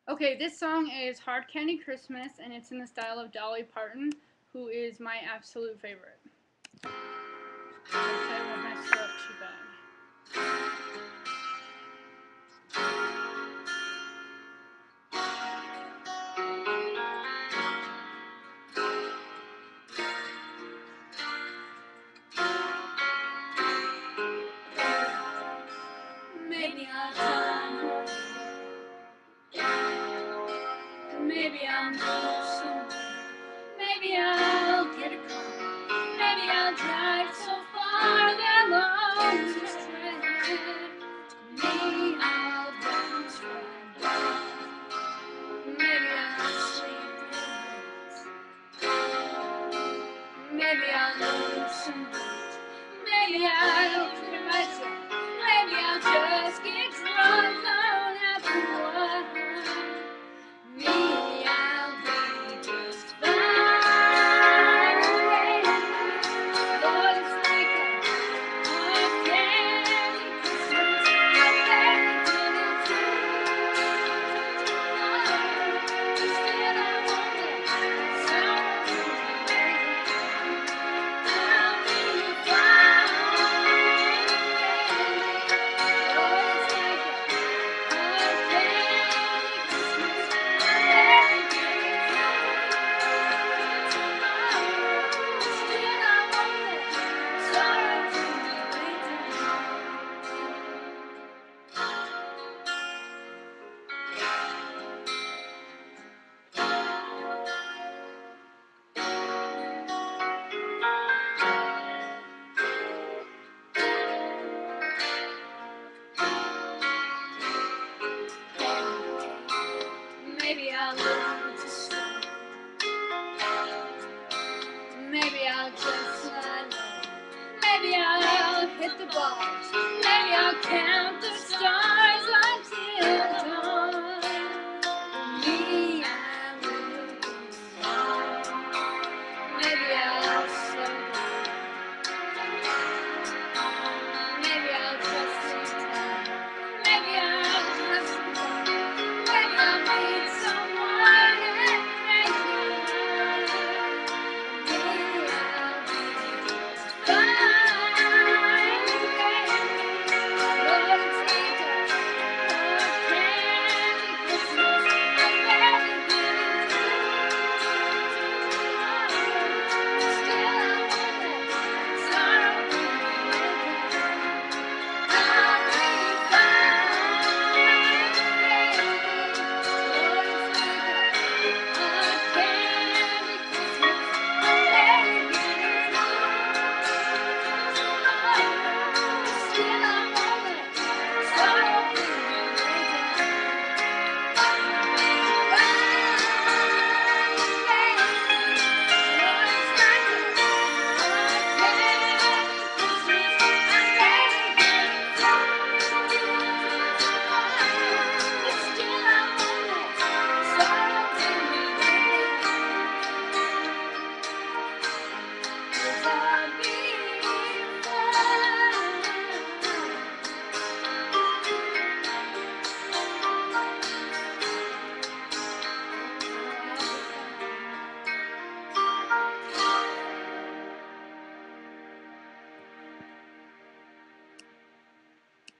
Okay, this song is Hard Candy Christmas, and it's in the style of Dolly Parton, who is my absolute favorite. Hopefully I won't mess her up too bad. Maybe I'll try, maybe I'll move some, maybe I'll get a car, maybe I'll drive so far that long to strand. Maybe I'll bounce right back, maybe I'll sleep in, maybe I'll lose some weight, maybe I'll quit my job, maybe I'll just get drunk on apple wine. Maybe I'll be just fine. Lord, it's like a hard candy Christmas. I begged you to still I want that sound of I'll be fine. Lord, it's like a hard candy Christmas. Maybe I'll learn to swim. Maybe I'll just slide low. Maybe I'll hit the bars. Maybe I'll count the